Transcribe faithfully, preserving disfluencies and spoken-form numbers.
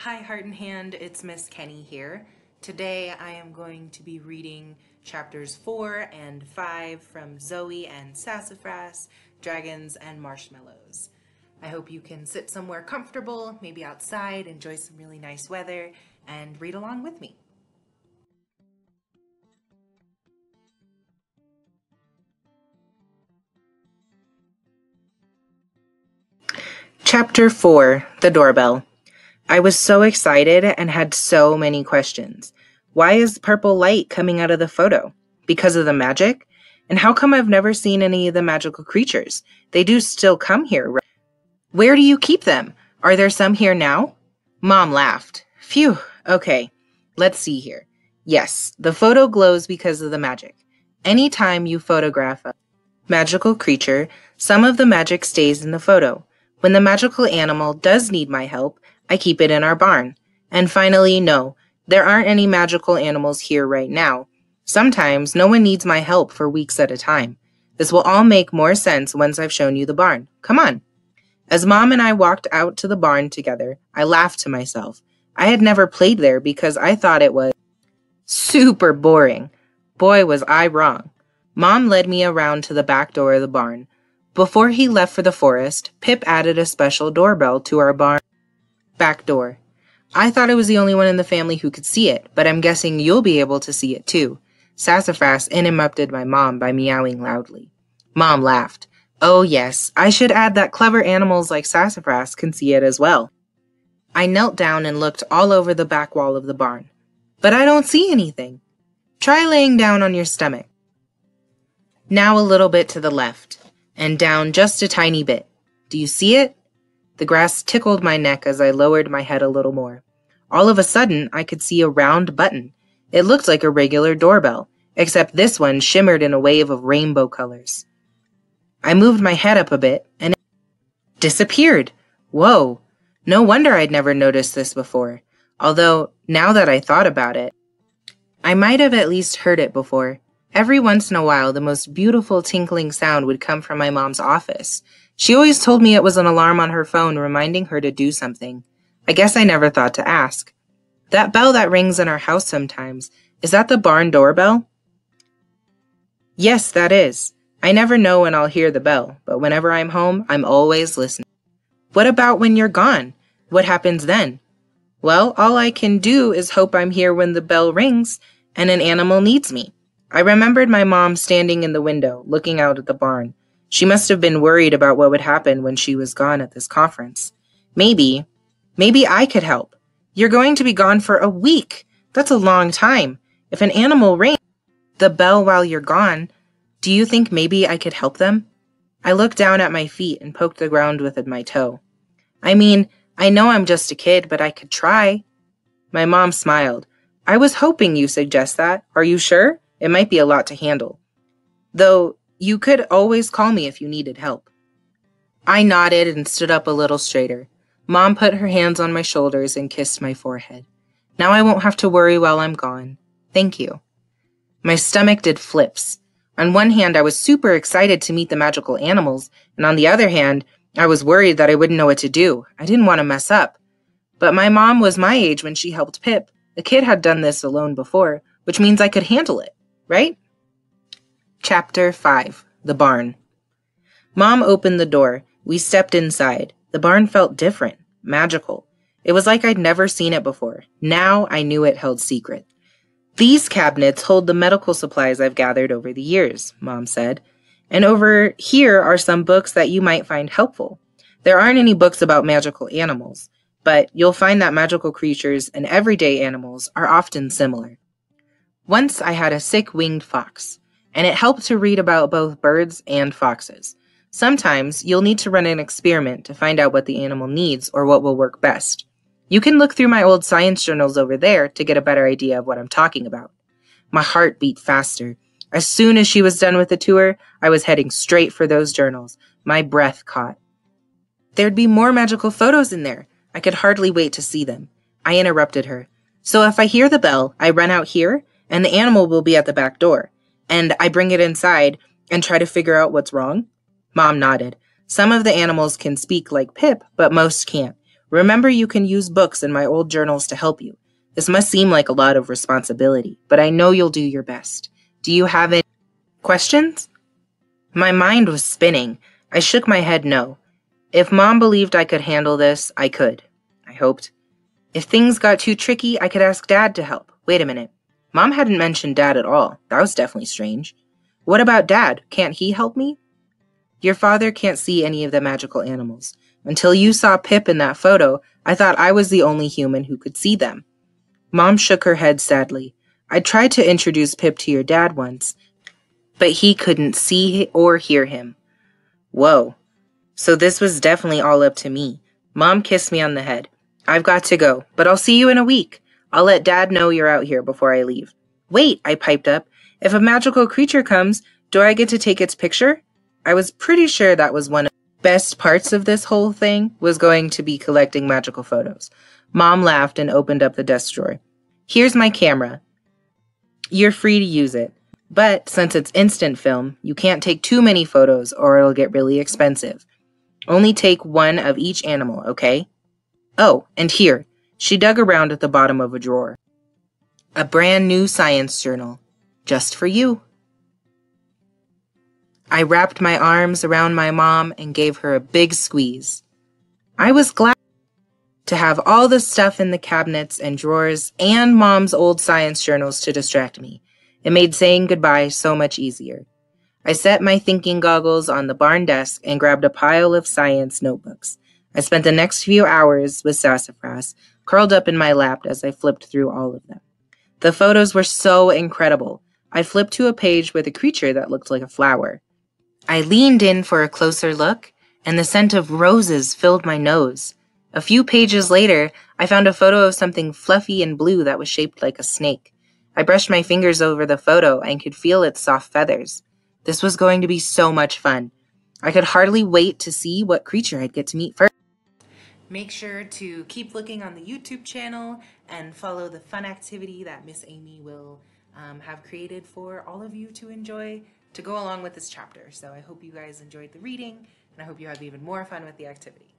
Hi Heart and Hand, it's Miss Kenni here. Today I am going to be reading chapters four and five from Zoey and Sassafras, Dragons and Marshmallows. I hope you can sit somewhere comfortable, maybe outside, enjoy some really nice weather, and read along with me. Chapter four, The Doorbell. I was so excited and had so many questions. Why is purple light coming out of the photo? Because of the magic? And how come I've never seen any of the magical creatures? They do still come here, right? Where do you keep them? Are there some here now? Mom laughed. Phew, okay. Let's see here. Yes, the photo glows because of the magic. Anytime you photograph a magical creature, some of the magic stays in the photo. When the magical animal does need my help, I keep it in our barn. And finally, no, there aren't any magical animals here right now. Sometimes no one needs my help for weeks at a time. This will all make more sense once I've shown you the barn. Come on. As Mom and I walked out to the barn together, I laughed to myself. I had never played there because I thought it was super boring. Boy, was I wrong. Mom led me around to the back door of the barn. Before he left for the forest, Pip added a special doorbell to our barn back door. I thought I was the only one in the family who could see it, but I'm guessing you'll be able to see it too. Sassafras interrupted my mom by meowing loudly. Mom laughed. Oh yes, I should add that clever animals like Sassafras can see it as well. I knelt down and looked all over the back wall of the barn. But I don't see anything. Try laying down on your stomach. Now a little bit to the left, and down just a tiny bit. Do you see it? The grass tickled my neck as I lowered my head a little more. All of a sudden, I could see a round button. It looked like a regular doorbell, except this one shimmered in a wave of rainbow colors. I moved my head up a bit, and it disappeared. Whoa! No wonder I'd never noticed this before. Although, now that I thought about it, I might have at least heard it before. Every once in a while, the most beautiful tinkling sound would come from my mom's office. She always told me it was an alarm on her phone reminding her to do something. I guess I never thought to ask. That bell that rings in our house sometimes, is that the barn doorbell? Yes, that is. I never know when I'll hear the bell, but whenever I'm home, I'm always listening. What about when you're gone? What happens then? Well, all I can do is hope I'm here when the bell rings and an animal needs me. I remembered my mom standing in the window, looking out at the barn. She must have been worried about what would happen when she was gone at this conference. Maybe, maybe I could help. You're going to be gone for a week. That's a long time. If an animal rings the bell while you're gone, do you think maybe I could help them? I looked down at my feet and poked the ground with my toe. I mean, I know I'm just a kid, but I could try. My mom smiled. I was hoping you suggest that. Are you sure? It might be a lot to handle. Though, you could always call me if you needed help. I nodded and stood up a little straighter. Mom put her hands on my shoulders and kissed my forehead. Now I won't have to worry while I'm gone. Thank you. My stomach did flips. On one hand, I was super excited to meet the magical animals, and on the other hand, I was worried that I wouldn't know what to do. I didn't want to mess up. But my mom was my age when she helped Pip. The kid had done this alone before, which means I could handle it, right? Chapter five, The Barn. Mom opened the door. We stepped inside. The barn felt different, magical. It was like I'd never seen it before. Now I knew it held secret. These cabinets hold the medical supplies I've gathered over the years, Mom said. And over here are some books that you might find helpful. There aren't any books about magical animals, but you'll find that magical creatures and everyday animals are often similar. Once I had a sick winged fox, and it helped to read about both birds and foxes. Sometimes you'll need to run an experiment to find out what the animal needs or what will work best. You can look through my old science journals over there to get a better idea of what I'm talking about. My heart beat faster. As soon as she was done with the tour, I was heading straight for those journals. My breath caught. There'd be more magical photos in there. I could hardly wait to see them. I interrupted her. So if I hear the bell, I run out here, and the animal will be at the back door. And I bring it inside and try to figure out what's wrong? Mom nodded. Some of the animals can speak like Pip, but most can't. Remember, you can use books and my old journals to help you. This must seem like a lot of responsibility, but I know you'll do your best. Do you have any questions? My mind was spinning. I shook my head no. If Mom believed I could handle this, I could. I hoped. If things got too tricky, I could ask Dad to help. Wait a minute. Mom hadn't mentioned Dad at all. That was definitely strange. What about Dad? Can't he help me? Your father can't see any of the magical animals. Until you saw Pip in that photo, I thought I was the only human who could see them. Mom shook her head sadly. I tried to introduce Pip to your dad once, but he couldn't see or hear him. Whoa. So this was definitely all up to me. Mom kissed me on the head. I've got to go, but I'll see you in a week. I'll let Dad know you're out here before I leave. Wait, I piped up. If a magical creature comes, do I get to take its picture? I was pretty sure that was one of the best parts of this whole thing, was going to be collecting magical photos. Mom laughed and opened up the desk drawer. Here's my camera. You're free to use it. But since it's instant film, you can't take too many photos or it'll get really expensive. Only take one of each animal, okay? Oh, and here. She dug around at the bottom of a drawer. A brand new science journal. Just for you. I wrapped my arms around my mom and gave her a big squeeze. I was glad to have all the stuff in the cabinets and drawers and Mom's old science journals to distract me. It made saying goodbye so much easier. I set my thinking goggles on the barn desk and grabbed a pile of science notebooks. I spent the next few hours with Sassafras, curled up in my lap as I flipped through all of them. The photos were so incredible. I flipped to a page with a creature that looked like a flower. I leaned in for a closer look, and the scent of roses filled my nose. A few pages later, I found a photo of something fluffy and blue that was shaped like a snake. I brushed my fingers over the photo and could feel its soft feathers. This was going to be so much fun. I could hardly wait to see what creature I'd get to meet first. Make sure to keep looking on the YouTube channel and follow the fun activity that Miss Amy will um, have created for all of you to enjoy to go along with this chapter. So I hope you guys enjoyed the reading, and I hope you have even more fun with the activity.